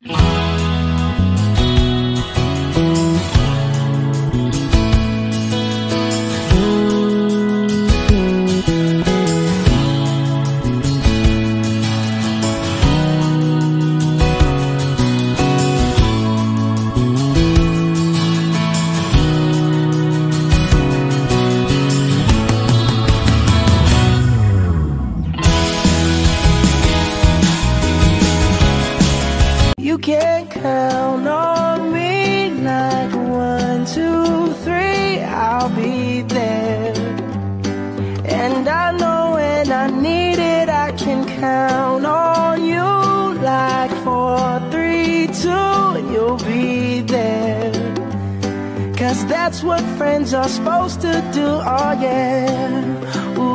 You can count on me like 1, 2, 3, I'll be there. And I know when I need it, I can count on you like 4, 3, 2, and you'll be there. 'Cause that's what friends are supposed to do, oh yeah. Ooh.